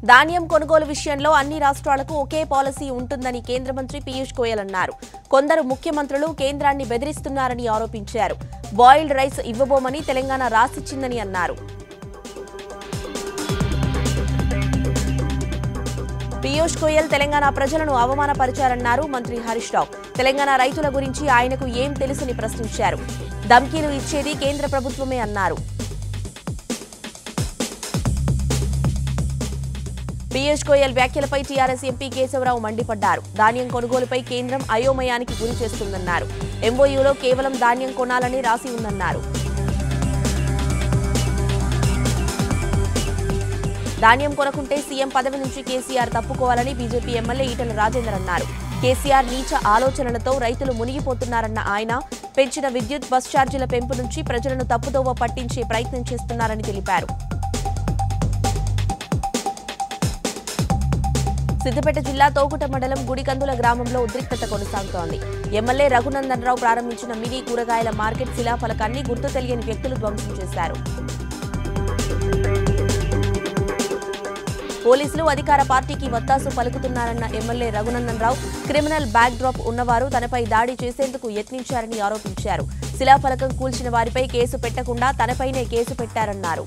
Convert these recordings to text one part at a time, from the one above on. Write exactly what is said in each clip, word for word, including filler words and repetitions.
ధాన్యం కొనుగోలు విషయంలో అన్ని రాష్ట్రాలకు ఒకే పాలసీ ఉంటుందని కేంద్ర మంత్రి పీయూష్ గోయల్ అన్నారు. కొందరు ముఖ్యమంత్రులు కేంద్రాన్ని బెదిరిస్తున్నారని ఆరోపించారు. బాయిల్డ్ రైస్ ఇవ్వబోమని తెలంగాణ రాసిచ్చిందని అన్నారు. పీయూష్ గోయల్ తెలంగాణ ప్రజలను అవమానపరిచారన్నారు మంత్రి హరీష్ రావు. తెలంగాణ రైతుల గురించి ఆయనకు ఏం తెలుసని ప్రశ్నించారు. ధమ్కీలు ఇచ్చేది కేంద్ర ప్రభుత్వమే అన్నారు. పీయూష్ గోయల్ వ్యాఖ్యలపై టీఆర్ఎస్ ఎంపీ కేశవరావు మండిపడ్డారు. ధాన్యం కొనుగోలుపై కేంద్రం అయోమయానికి గురి చేస్తుందన్నారు. ఎంఓయూలో కేవలం ధాన్యం కొనాలని రాసి ఉందన్నారు. ధాన్యం కొనకుంటే సీఎం పదవి నుంచి కేసీఆర్ తప్పుకోవాలని బీజేపీ ఎమ్మెల్యే ఈటెల రాజేందర్ అన్నారు. కేసీఆర్ నీచ ఆలోచనలతో రైతులు మునిగిపోతున్నారన్న ఆయన పెంచిన విద్యుత్ బస్ ఛార్జీల పెంపు నుంచి ప్రజలను తప్పుదోవ పట్టించే ప్రయత్నం చేస్తున్నారని తెలిపారు. సిద్దిపేట జిల్లా తోగుట మండలం గుడికందుల గ్రామంలో ఉద్రిక్తత కొనసాగుతోంది. ఎమ్మెల్యే రఘునందన్ రావు ప్రారంభించిన మినీ కూరగాయల మార్కెట్ శిలాఫలకాన్ని గుర్తు తెలియని వ్యక్తులు ధ్వంసం చేశారు. పోలీసులు అధికార పార్టీకి వత్తాసు పలుకుతున్నారన్న MLA Raghunandan Rao criminal backdrop ఉన్నవారు తనపై దాడి చేసేందుకు యత్నించారని ఆరోపించారు. శిలాఫలకం కూల్చిన వారిపై కేసు పెట్టకుండా తనపైనే కేసు పెట్టారన్నారు.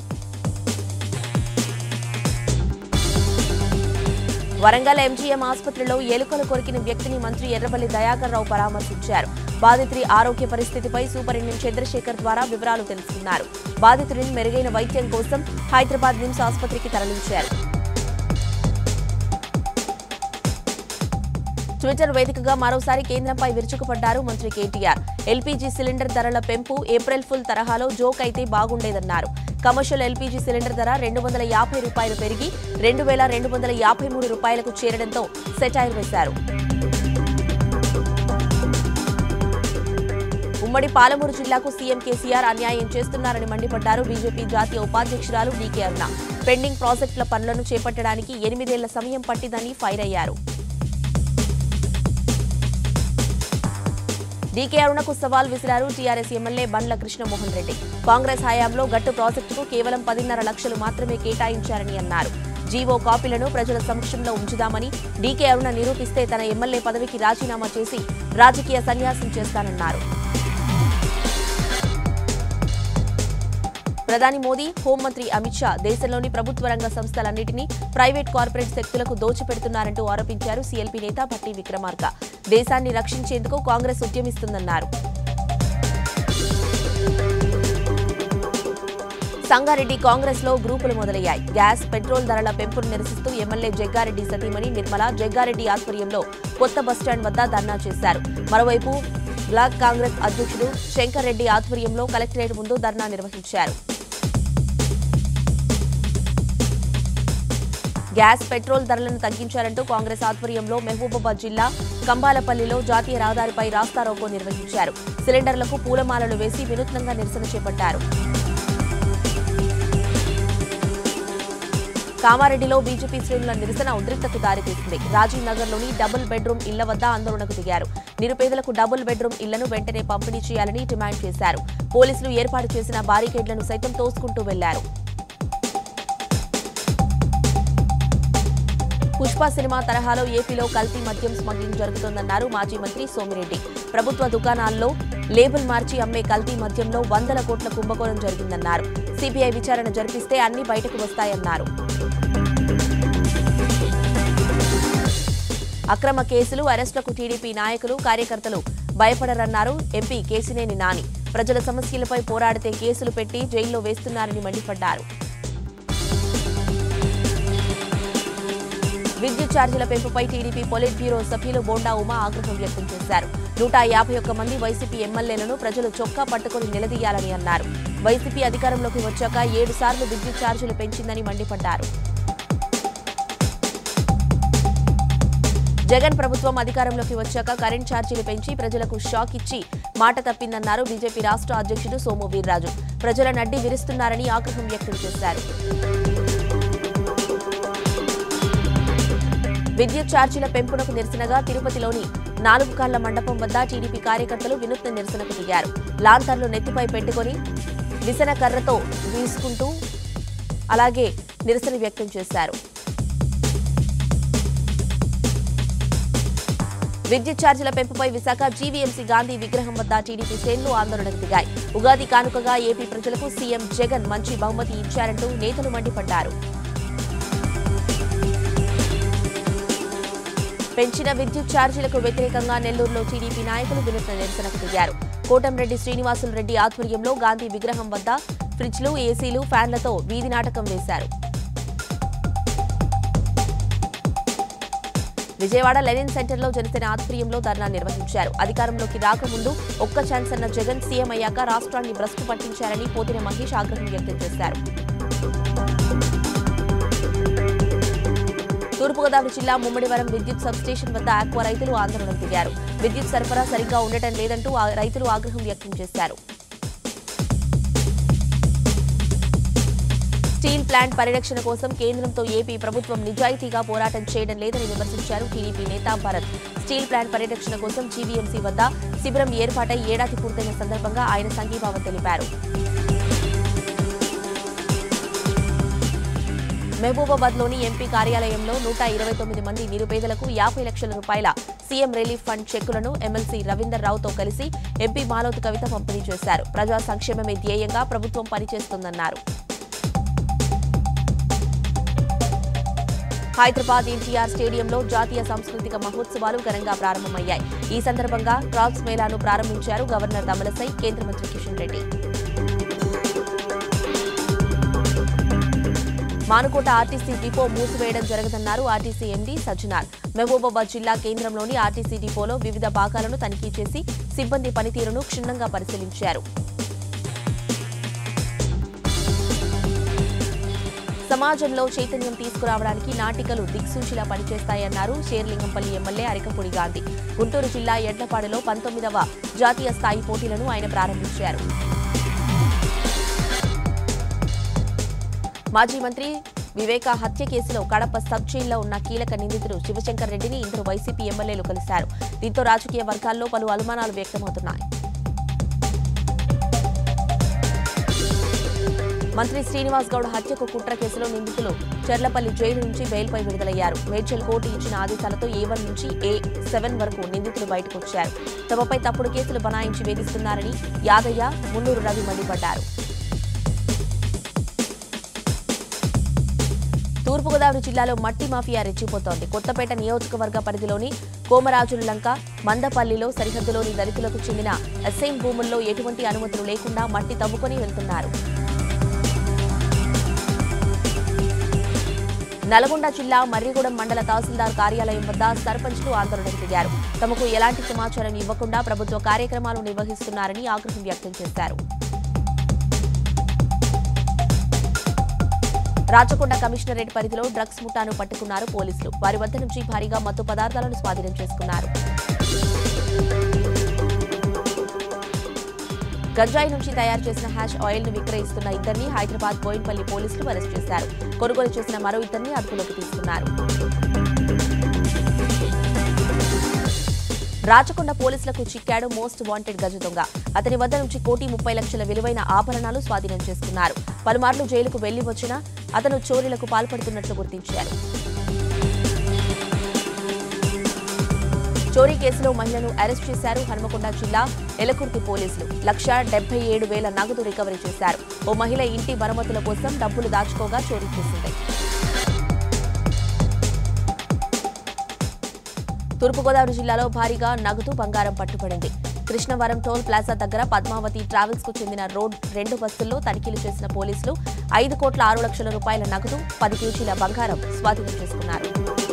వరంగల్ ఎంజీఎం ఆసుపత్రిలో ఎలుకలు కొరికిన వ్యక్తిని మంత్రి ఎర్రబెల్లి దయాకర్ రావు పరామర్శించారు. బాధితుడి ఆరోగ్య పరిస్థితిపై సూపరింటెండెంట్ చంద్రశేఖర్ ద్వారా వివరాలు తెలుసుకున్నారు. బాధితుడిని మెరుగైన వైద్యం కోసం హైదరాబాద్ నిమ్స్ ఆసుపత్రికి తరలించారు. ట్విట్టర్ వేదికగా మరోసారి కేంద్రంపై విరుచుకుపడ్డారు మంత్రి కేటీఆర్. ఎల్పీజీ సిలిండర్ ధరల పెంపు ఏప్రిల్ ఫుల్ తరహాలో జోక్ అయితే బాగుండేదన్నారు. కమర్షియల్ ఎల్పీజీ సిలిండర్ ధర రెండు వందల యాభై రూపాయలు పెరిగి రెండు వేల రెండు వందల యాభై మూడు రూపాయలకు చేరడంతో సెటైర్ వేశారు. ఉమ్మడి పాలమూరు జిల్లాకు సీఎం కేసీఆర్ అన్యాయం చేస్తున్నారని మండిపడ్డారు బీజేపీ జాతీయ ఉపాధ్యక్షురాలు డీకే అరుణ. పెండింగ్ ప్రాజెక్టుల పనులను చేపట్టడానికి ఎనిమిదేళ్ల సమయం పట్టిందని ఫైర్ అయ్యారు. డీకే అరుణకు సవాల్ విసిరారు టీఆర్ఎస్ ఎమ్మెల్యే బండ్ల కృష్ణమోహన్ రెడ్డి. కాంగ్రెస్ హయాంలో గట్టు ప్రాజెక్టుకు కేవలం పదిన్నర లక్షలు మాత్రమే కేటాయించారని అన్నారు. జీవో కాపీలను ప్రజల సమక్షంలో ఉంచుదామని డీకే అరుణ నిరూపిస్తే తన ఎమ్మెల్యే పదవికి రాజీనామా చేసి రాజకీయ సన్యాసం చేస్తానన్నారు. ప్రధాని మోదీ, హోంమంత్రి అమిత్ షా దేశంలోని ప్రభుత్వ రంగ సంస్థలన్నింటినీ ప్రైవేట్ కార్పొరేట్ శక్తులకు దోచిపెడుతున్నారంటూ ఆరోపించారు సీఎల్పీ నేత భట్టి విక్రమార్క. దేశాన్ని రక్షించేందుకు కాంగ్రెస్ ఉద్యమిస్తుందన్నారు. సంగారెడ్డి కాంగ్రెస్ లో గ్రూపులు మొదలయ్యాయి. గ్యాస్, పెట్రోల్ ధరల పెంపును నిరసిస్తూ ఎమ్మెల్యే జగ్గారెడ్డి సతీమణి నిర్మల జగ్గారెడ్డి ఆధ్వర్యంలో కొత్త బస్టాండ్ వద్ద ధర్నా చేశారు. మరోవైపు బ్లాక్ కాంగ్రెస్ అధ్యక్షుడు శంకర్ రెడ్డి ఆధ్వర్యంలో కలెక్టరేట్ ముందు ధర్నా నిర్వహించారు. గ్యాస్, పెట్రోల్ ధరలను తగ్గించాలంటూ కాంగ్రెస్ ఆధ్వర్యంలో మహబూబాబాద్ జిల్లా కంబాలపల్లిలో జాతీయ రహదారిపై రాస్తారోకో నిర్వహించారు. సిలిండర్లకు పూలమాలలు వేసి వినూత్నంగా నిరసన చేపట్టారు. కామారెడ్డిలో బీజేపీ శ్రేణుల నిరసన ఉద్రిక్తకు దారితీసింది. రాజీవ్ నగర్లోని డబుల్ బెడ్రూమ్ ఇళ్ల వద్ద ఆందోళనకు దిగారు. నిరుపేదలకు డబుల్ బెడ్రూమ్ ఇళ్లను వెంటనే పంపిణీ చేయాలని డిమాండ్ చేశారు. పోలీసులు ఏర్పాటు చేసిన బారికేడ్లను సైతం తోసుకుంటూ వెళ్లారు. పుష్ప సినిమా తరహాలో ఏపీలో కల్తీ మద్యం స్మగ్లింగ్ జరుగుతోందన్నారు మాజీ మంత్రి సోమిరెడ్డి. ప్రభుత్వ దుకాణాల్లో లేబుల్ మార్చి అమ్మే కల్తీ మద్యంలో వందల కోట్ల కుంభకోణం జరిగిందన్నారు. సీబీఐ విచారణ జరిపిస్తే అన్ని బయటకు వస్తాయన్నారు. అక్రమ కేసులు, అరెస్టులకు టీడీపీ నాయకులు, కార్యకర్తలు భయపడరన్నారు ఎంపీ కేశినేని నాని. ప్రజల సమస్యలపై పోరాడితే కేసులు పెట్టి జైల్లో వేస్తున్నారని మండిపడ్డారు. విద్యుత్ ఛార్జీల పెంపుపై టీడీపీ పొలిట్ బ్యూరో సభ్యులు బోండా ఉమా ఆగ్రహం వ్యక్తం చేశారు. నూట యాభై ఒక్క మంది వైసీపీ ఎమ్మెల్యేలను ప్రజలు చొక్కా పట్టుకుని నిలదీయాలని అన్నారు. వైసీపీ అధికారంలోకి వచ్చాక ఏడు సార్లు విద్యుత్ ఛార్జీలు పెంచిందని మండిపడ్డారు. జగన్ ప్రభుత్వం అధికారంలోకి వచ్చాక కరెంట్ ఛార్జీలు పెంచి ప్రజలకు షాక్ ఇచ్చి మాట తప్పిందన్నారు బీజేపీ రాష్ట్ర అధ్యక్షుడు సోము వీర్రాజు. ప్రజల నడ్డి విరుస్తున్నారని ఆగ్రహం వ్యక్తం చేశారు. విద్యుత్ ఛార్జీల పెంపునకు నిరసనగా తిరుపతిలోని నాలుగు కాళ్ల మండపం వద్ద టీడీపీ కార్యకర్తలు వినూత్న నిరసనకు దిగారు. లాంతర్లు నెత్తిపై పెట్టుకుని విసన కర్రతో వీసుకుంటూ అలాగే నిరసన వ్యక్తం చేశారు. విద్యుత్ ఛార్జీల పెంపుపై విశాఖ జీవీఎంసీ గాంధీ విగ్రహం వద్ద టీడీపీ శ్రేణులు ఆందోళనకు దిగాయి. ఉగాది కానుకగా ఏపీ ప్రజలకు సీఎం జగన్ మంచి బహుమతి ఇచ్చారంటూ నేతలు మండిపడ్డారు. పెంచిన విద్యుత్ ఛార్జీలకు వ్యతిరేకంగా నెల్లూరులో టీడీపీ నాయకులు వినూత్న నిరసనకు దిగారు. కోటంరెడ్డి శ్రీనివాసులు రెడ్డి ఆధ్వర్యంలో గాంధీ విగ్రహం వద్ద ఫ్రిడ్జ్లు, ఏసీలు, ఫ్యాన్లతో వీధి నాటకం వేశారు. విజయవాడ లెనిన్ సెంటర్లో జనసేన ఆధ్వర్యంలో ధర్నా నిర్వహించారు. అధికారంలోకి రాకముందు ఒక్క ఛాన్స్ అన్న జగన్ సీఎం అయ్యాక రాష్ట్రాన్ని భ్రష్టు పట్టించారని పోతిన మహేష్ ఆగ్రహం వ్యక్తం చేశారు. తూర్పుగోదావరి జిల్లా ముమ్మడివరం విద్యుత్ సబ్స్టేషన్ వద్ద ఆక్వా రైతులు ఆందోళనకు దిగారు. విద్యుత్ సరఫరా సరిగ్గా ఉండటం లేదంటూ రైతులు ఆగ్రహం వ్యక్తం చేశారు. స్టీల్ ప్లాంట్ పరిరక్షణ కోసం కేంద్రంతో ఏపీ ప్రభుత్వం నిజాయితీగా పోరాటం చేయడం లేదని విమర్శించారు టీడీపీ నేత భరత్. స్టీల్ ప్లాంట్ పరిరక్షణ కోసం జీవీఎంసీ వద్ద శిబిరం ఏర్పాటై ఏడాది పూర్తయిన సందర్భంగా ఆయన సంఘీభావం తెలిపారు. మహబూబాబాద్లోని ఎంపీ కార్యాలయంలో నూట ఇరవై తొమ్మిది మంది నిరుపేదలకు యాభై లక్షల రూపాయల సీఎం రిలీఫ్ ఫండ్ చెక్కులను ఎమ్మెల్సీ రవీందర్ రావుతో కలిసి ఎంపీ మాలోతు కవిత పంపిణీ చేశారు. ప్రజా సంక్షేమమే ధ్యేయంగా ప్రభుత్వం పనిచేస్తుందన్నారు. హైదరాబాద్ ఎన్టీఆర్ స్టేడియంలో జాతీయ సాంస్కృతిక మహోత్సవాలు ఘనంగా ప్రారంభమయ్యాయి. ఈ సందర్భంగా క్రాఫ్ట్స్ మేళాను ప్రారంభించారు గవర్నర్ తమిళసై, కేంద్ర మంత్రి కిషన్ రెడ్డి. మానుకోట ఆర్టీసీ డిపో మూసివేయడం జరగదన్నారు ఆర్టీసీ ఎండీ సజ్జనార్. మహబూబాబాద్ జిల్లా కేంద్రంలోని ఆర్టీసీ డిపోలో వివిధ భాగాలను తనిఖీ చేసి సిబ్బంది పనితీరును క్షుణ్ణంగా పరిశీలించారు. సమాజంలో చైతన్యం తీసుకురావడానికి నాటికలు దిక్సూచిలా పనిచేస్తాయన్నారు శేర్లింగంపల్లి ఎమ్మెల్యే అరికపూడి గాంధీ. గుంటూరు జిల్లా ఎడ్లపాడులో పంతొమ్మిదవ జాతీయ స్థాయి పోటీలను ఆయన ప్రారంభించారు. మాజీ మంత్రి వివేక హత్య కేసులో కడప సబ్ జైల్లో ఉన్న కీలక నిందితుడు శివశంకర్ రెడ్డిని ఇద్దరు వైసీపీ ఎమ్మెల్యేలు కలిశారు. దీంతో రాజకీయ వర్గాల్లో పలు అనుమానాలు వ్యక్తమవుతున్నాయి. మంత్రి శ్రీనివాస్ గౌడ్ హత్యకు కుట్ర కేసులో నిందితులు చెర్లపల్లి జైలు నుంచి బెయిల్పై విడుదలయ్యారు. మేడ్చల్ కోర్టు ఇచ్చిన ఆదేశాలతో ఏ వన్ నుంచి ఏ సెవెన్ వరకు నిందితులు బయటకు వచ్చారు. తమపై తప్పుడు కేసులు బనాయించి వేధిస్తున్నారని యాదయ్య, మున్నూరు రవి మండిపడ్డారు. తూర్పుగోదావరి జిల్లాలో మట్టి మాఫియా రెచ్చిపోతోంది. కొత్తపేట నియోజకవర్గ పరిధిలోని కోమరాజుల లంక, మందపల్లిలో సరిహద్దులోని దళితులకు చెందిన అసైన్ భూముల్లో ఎటువంటి అనుమతులు లేకుండా మట్టి తవ్వుకొని వెళ్తున్నారు. నల్గొండ జిల్లా మర్రిగూడెం మండల తహసీల్దార్ కార్యాలయం వద్ద సర్పంచ్లు ఆందోళనకు దిగారు. తమకు ఎలాంటి సమాచారం ఇవ్వకుండా ప్రభుత్వ కార్యక్రమాలు నిర్వహిస్తున్నారని ఆగ్రహం వ్యక్తం చేశారు. రాచకొండ కమిషనరేట్ పరిధిలో డ్రగ్స్ ముఠాను పట్టుకున్నారు పోలీసులు. వారి వద్ద నుంచి భారీగా మత్తు పదార్థాలను స్వాధీనం చేసుకున్నారు. గంజాయి నుంచి తయారు చేసిన హ్యాష్ ఆయిల్ ను విక్రయిస్తున్న ఇద్దరిని హైదరాబాద్ బోయిన్పల్లి పోలీసులు అరెస్ట్ చేశారు. కొనుగోలు చేసిన మరో ఇద్దరిని అదుపులోకి తీసుకున్నారు. రాచకొండ పోలీసులకు చిక్కాడు మోస్ట్ వాంటెడ్ గజ దొంగ. అతని వద్ద నుంచి కోటి ముప్పై లక్షల విలువైన ఆభరణాలు స్వాధీనం చేసుకున్నారు. పలుమార్లు జైలుకు వెళ్లి వచ్చినా అతను చోరీలకు పాల్పడుతున్నట్లు గుర్తించారు. చోరీ కేసులో మహిళను అరెస్ట్ చేశారు హన్మకొండ జిల్లా ఎలకుర్తి పోలీసులు. లక్ష డెబ్బై ఏడు వేల నగదు రికవరీ చేశారు. ఓ మహిళ ఇంటి మరమ్మతుల కోసం డబ్బులు దాచుకోగా చోరీ చేసింది. తూర్పుగోదావరి జిల్లాలో భారీగా నగదు, బంగారం పట్టుబడింది. కృష్ణవరం టోల్ ప్లాజా దగ్గర పద్మావతి ట్రావెల్స్ కు చెందిన రోడ్ రెండు బస్సుల్లో తనిఖీలు చేసిన పోలీసులు ఐదు కోట్ల ఆరు లక్షల రూపాయల నగదు, పది కేజీల బంగారం స్వాధీనం చేసుకున్నారు.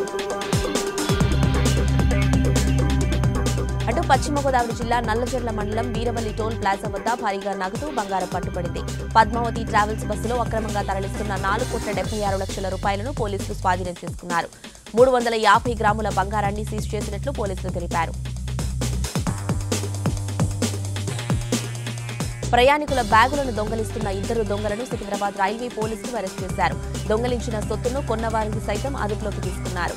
అటు పశ్చిమ గోదావరి జిల్లా నల్లజర్ల మండలం వీరవల్లి టోల్ ప్లాజా వద్ద భారీగా నగదు, బంగారం పట్టుబడింది. పద్మావతి ట్రావెల్స్ బస్సులో అక్రమంగా తరలిస్తున్న నాలుగు కోట్ల డెబ్బై ఆరు లక్షల రూపాయలను పోలీసులు స్వాధీనం చేసుకున్నారు. మూడు వందల యాభై గ్రాముల బంగారాన్ని సీజ్ చేసినట్లు పోలీసులు తెలిపారు. ప్రయాణికుల బ్యాగులను దొంగలిస్తున్న ఇద్దరు దొంగలను సికింద్రాబాద్ రైల్వే పోలీసులు అరెస్ట్ చేశారు. దొంగలించిన సొత్తును కొన్నవారిని సైతం అదుపులోకి తీసుకున్నారు.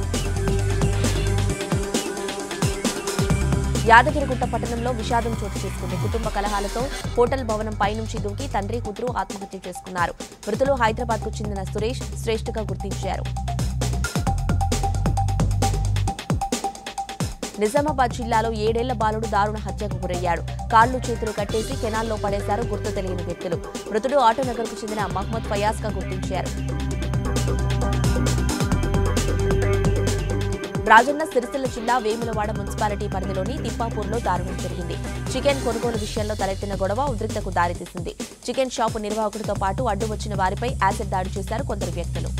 యాదగిరిగుట్ట పట్టణంలో విషాదం చోటు చేసుకుంది. కుటుంబ కలహాలతో హోటల్ భవనం పైనుంచి దూకి తండ్రి కూతురు ఆత్మహత్య చేసుకున్నారు. మృతులు హైదరాబాద్ కు చెందిన సురేష్, శ్రేష్ఠగా గుర్తించారు. నిజామాబాద్ జిల్లాలో ఏడేళ్ల బాలుడు దారుణ హత్యకు గురయ్యాడు. కాళ్లు చేతులు కట్టేసి కెనాల్లో పడేశారు గుర్తు తెలియని వ్యక్తులు. మృతుడు ఆటోనగర్కు చెందిన మహ్మద్ ఫయాజ్ గా గుర్తించారు. రాజన్న సిరిసిల్ల జిల్లా వేములవాడ మున్సిపాలిటీ పరిధిలోని తిప్పాపూర్లో దారుణం జరిగింది. చికెన్ కొనుగోలు విషయంలో తలెత్తిన గొడవ ఉద్రిక్తకు దారితీసింది. చికెన్ షాపు నిర్వాహకుడితో పాటు అడ్డు వచ్చిన వారిపై యాసిడ్ దాడి చేశారు కొందరు వ్యక్తులు.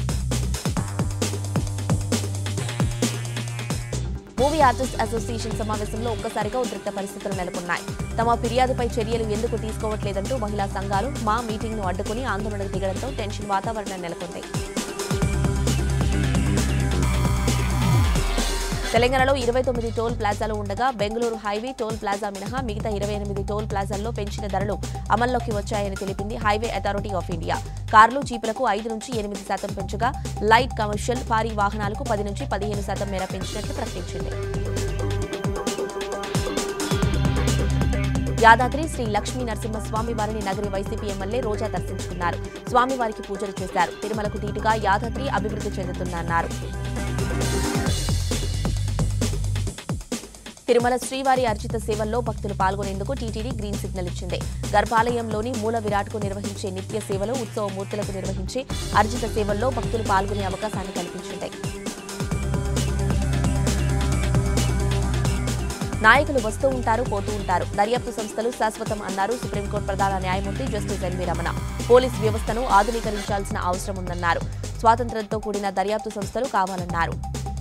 మూవీ ఆర్టిస్ట్ అసోసియేషన్ సమావేశంలో ఒక్కసారిగా ఉద్రిక్త పరిస్థితులు నెలకొన్నాయి. తమ ఫిర్యాదుపై చర్యలు ఎందుకు తీసుకోవట్లేదంటూ మహిళా సంఘాలు మా మీటింగ్ ను అడ్డుకుని ఆందోళనకు దిగడంతో టెన్షన్ వాతావరణం నెలకొంది. తెలంగాణలో ఇరవై తొమ్మిది టోల్ ప్లాజాలు ఉండగా బెంగళూరు హైవే టోల్ ప్లాజా మినహా మిగతా ఇరవై ఎనిమిది టోల్ ప్లాజాల్లో పెంచిన ధరలు అమల్లోకి వచ్చాయని తెలిపింది హైవే అథారిటీ ఆఫ్ ఇండియా. కార్లు, జీపులకు ఐదు నుంచి ఎనిమిది శాతం పెంచగా లైట్ కమర్షియల్, భారీ వాహనాలకు పది నుంచి పదిహేను శాతం మేర పెంచినట్లు ప్రకటించింది. యాదాద్రి శ్రీ లక్ష్మీ నరసింహస్వామి వారిని నగరి వైసీపీ ఎమ్మెల్యే రోజా దర్శించుకున్నారు. స్వామివారికి పూజలు చేశారు. తిరుమలకు ధీటుగా యాదాద్రి అభివృద్ధి చెందుతుందన్నారు. తిరుమల శ్రీవారి అర్చిత సేవల్లో భక్తులు పాల్గొనేందుకు టీటీడీ గ్రీన్ సిగ్నల్ ఇచ్చింది. గర్భాలయంలోని మూల విరాట్కు నిర్వహించే నిత్య సేవలు, ఉత్సవ మూర్తులకు నిర్వహించే అర్జిత సేవల్లో భక్తులు పాల్గొనే అవకాశాన్ని కల్పించింది. నాయకులు వస్తూ ఉంటారు, పోతూ ఉంటారు. దర్యాప్తు సంస్థలు శాశ్వతం అన్నారు సుప్రీంకోర్టు ప్రధాన న్యాయమూర్తి జస్టిస్ ఎన్వీ రమణ. పోలీస్ వ్యవస్థను ఆధునీకరించాల్సిన అవసరం ఉందన్నారు. స్వాతంత్ర్యంతో కూడిన దర్యాప్తు సంస్థలు కావాలన్నారు.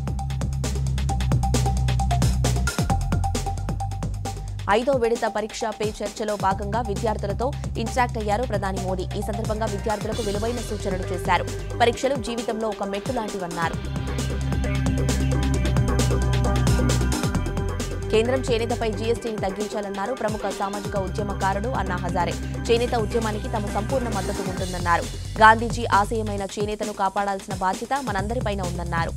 ఐదో విడత పరీక్ష పే చర్చలో భాగంగా విద్యార్థులతో ఇంటరాక్ట్ అయ్యారు ప్రధాని మోదీ. ఈ సందర్భంగా విద్యార్థులకు విలువైన సూచనలు చేశారు. పరీక్షలు జీవితంలో ఒక మెట్టు లాంటివన్నారు. కేంద్రం చేనేతపై జీఎస్టీని తగ్గించాలన్నారు ప్రముఖ సామాజిక ఉద్యమకారుడు అన్నా హజారే. చేనేత ఉద్యమానికి తమ సంపూర్ణ మద్దతు ఉంటుందన్నారు. గాంధీజీ ఆశయమైన చేనేతను కాపాడాల్సిన బాధ్యత మనందరిపైన ఉందన్నారు.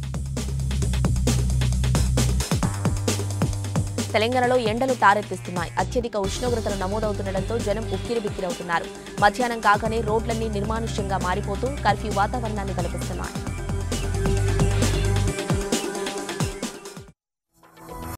తెలంగాణలో ఎండలు తారెత్తిస్తున్నాయి. అత్యధిక ఉష్ణోగ్రతలు నమోదవుతుండటంతో జనం ఉక్కిరిబిక్కిరవుతున్నారు. మధ్యాహ్నం కాగానే రోడ్లన్నీ నిర్మానుష్యంగా మారిపోతూ కర్ఫ్యూ వాతావరణాన్ని కల్పిస్తున్నాయి.